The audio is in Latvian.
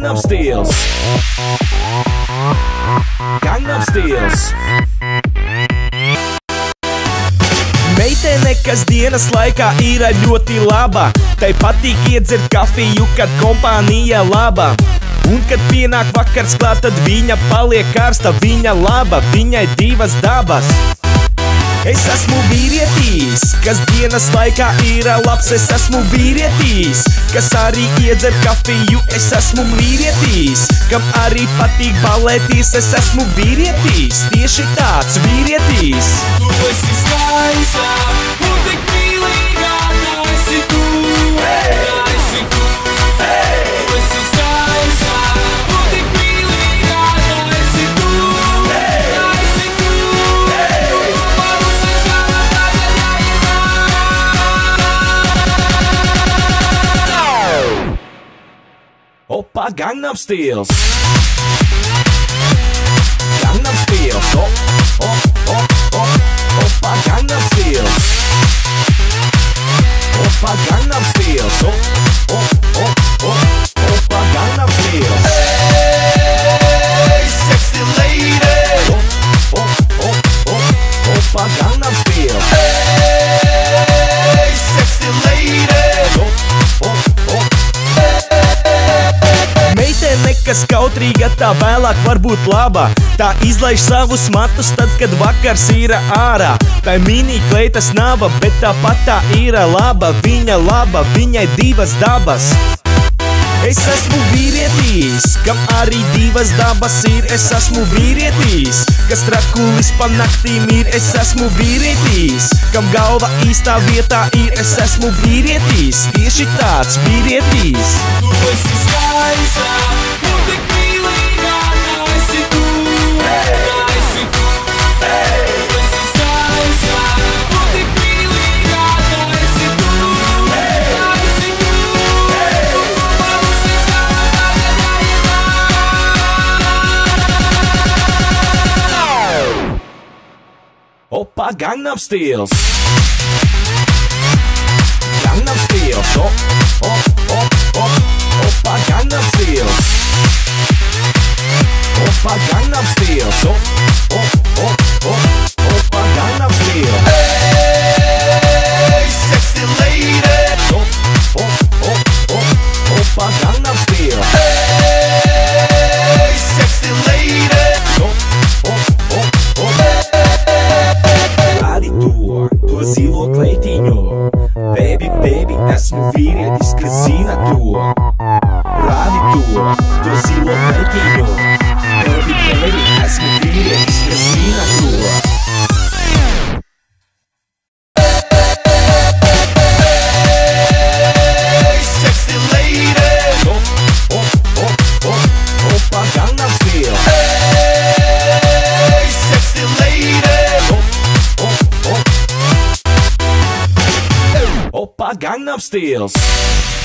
Gangnam Styles. Gangnam Styles. Meitene, kas dienas laikā ir ļoti laba, tai patīk iedzert kafiju, kad kompānija laba. Un kad pienāk vakars klāt, tad viņa paliek karsta, viņa laba, viņai divas dabas. Es esmu vīrietis, kas dienas laikā ir labs, es esmu vīrietis, kas arī iedzer kafiju, es esmu vīrietis, kam arī patīk balēties, es esmu vīrietis, tieši tāds vīrietis. Tu esi skaista, un tik mīlīgā, tā esi tu, tā esi tu. Tu esi skaista, un tik mīlīgā, tā esi tu, tā esi tu. Opa, Gangnam Styles. Gangnam Styles. Opa, Gangnam Styles. Opa, Gangnam Styles. Opa, Gangnam Styles. Hey, sexy lady. Opa, Gangnam Styles. Hey, sexy lady. Meitene, kas kautrīga, tā vēlāk var būt laba. Tā izlaiž savus matus tad, kad vakars ir ārā. Tā mini kleitas nava, bet tāpat tā ir laba. Viņa laba, viņai divas dabas. Es esmu vīrietis, kam arī divas dabas ir. Es esmu vīrietis, kas trakulis pa naktīm ir. Es esmu vīrietis, kam galva īstā vietā ir. Es esmu vīrietis, tieši tāds vīrietis. Tu esi skaista, un tik mīlīgā, tā esi tu, tā esi tu. Tu esi skaista, un tik mīlīgā, tā esi tu, tā esi tu. Opa, Gangnam Styles. Gangnam Styles. Opa, Gangnam Styles. Opa, Gangnam Styles. Opa, Gangnam Styles. Hey, sexy lady. Opa, Gangnam Styles. Hey, sexy lady. Rādi to zilo kleitiņu. Baby, baby, esmu vīrietis, kas zina to. Rādi to zilo kleitiņu. Baby, baby, esmu vīrietis, kas zina to. Hey, sexy lady. Opa, Gangnam Styles. Hey, sexy lady. Opa, Gangnam Styles.